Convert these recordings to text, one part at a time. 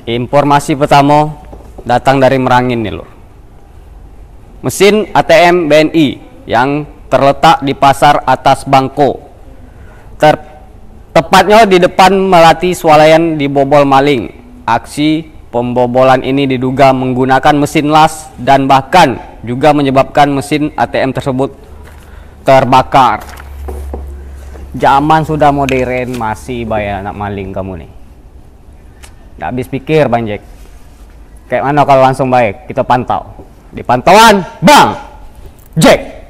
Informasi pertama datang dari Merangin nih loh. Mesin ATM BNI yang terletak di Pasar Atas Bangko. Tepatnya di depan Melati Swalayan dibobol maling. Aksi pembobolan ini diduga menggunakan mesin las dan bahkan juga menyebabkan mesin ATM tersebut terbakar. Zaman sudah modern masih bayar anak maling kamu nih. Nggak habis pikir Bang Jack. Kayak mana kalau langsung baik kita pantau di pantauan Bang Jack.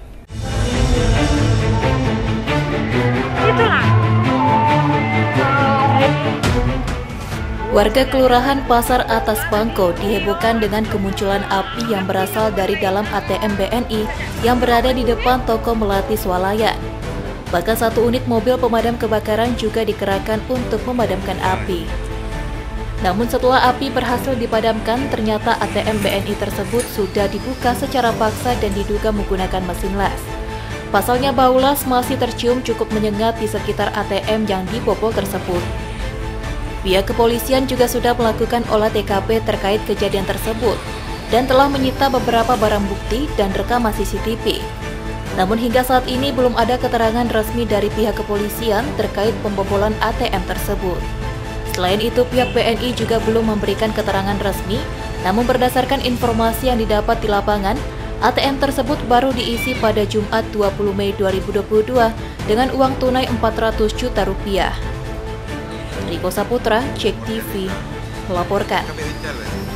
Warga Kelurahan Pasar Atas Bangko dihebohkan dengan kemunculan api yang berasal dari dalam ATM BNI yang berada di depan toko Melati Swalayan. Bahkan satu unit mobil pemadam kebakaran juga dikerahkan untuk memadamkan api. Namun setelah api berhasil dipadamkan, ternyata ATM BNI tersebut sudah dibuka secara paksa dan diduga menggunakan mesin las. Pasalnya bau las masih tercium cukup menyengat di sekitar ATM yang dibobol tersebut. Pihak kepolisian juga sudah melakukan olah TKP terkait kejadian tersebut dan telah menyita beberapa barang bukti dan rekaman CCTV. Namun hingga saat ini belum ada keterangan resmi dari pihak kepolisian terkait pembobolan ATM tersebut. Selain itu, pihak BNI juga belum memberikan keterangan resmi, namun berdasarkan informasi yang didapat di lapangan, ATM tersebut baru diisi pada Jumat 20 Mei 2022 dengan uang tunai 400 juta rupiah. Riko Saputra, Cek TV, melaporkan.